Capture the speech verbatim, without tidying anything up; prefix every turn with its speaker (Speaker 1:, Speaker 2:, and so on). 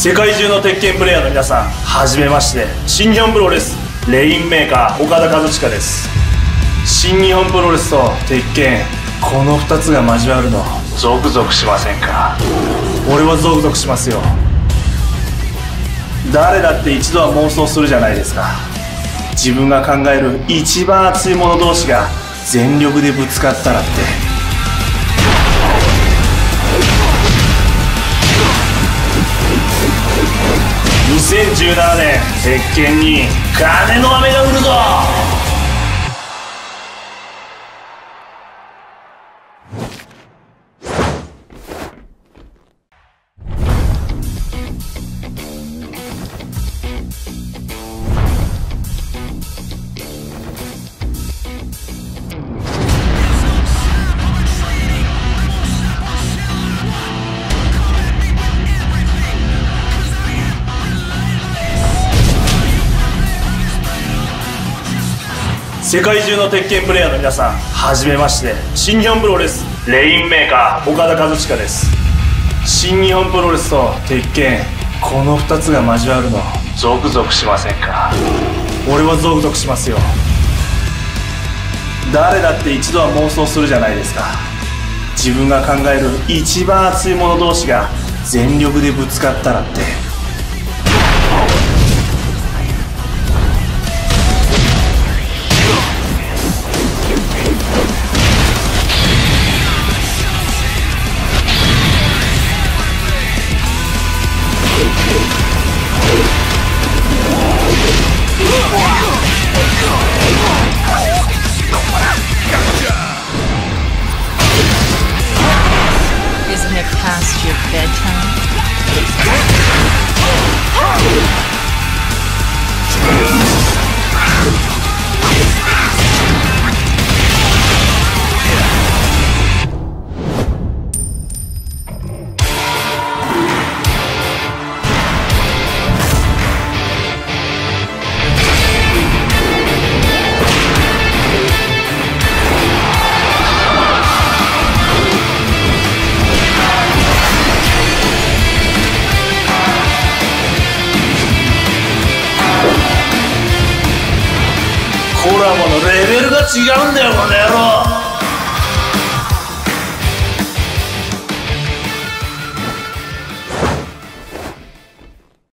Speaker 1: 世界中の鉄拳プレイヤーの皆さん、はじめまして。新日本プロレスレインメーカー岡田和親です。新日本プロレスと鉄拳、このふたつが交わるのゾクゾクしませんか？俺はゾクゾクしますよ。誰だって一度は妄想するじゃないですか。自分が考える一番熱い者同士が全力でぶつかったらって。にせんじゅうななねん、鉄拳に金の雨が降るぞ。世界中の鉄拳プレイヤーの皆さん、はじめまして。新日本プロレスレインメーカー岡田和親です。新日本プロレスと鉄拳、このふたつが交わるのゾクゾクしませんか？俺はゾクゾクしますよ。誰だって一度は妄想するじゃないですか。自分が考える一番熱い者同士が全力でぶつかったらって。
Speaker 2: Isn't it past your bedtime?
Speaker 1: コラボのレベルが違うんだよ、この野郎。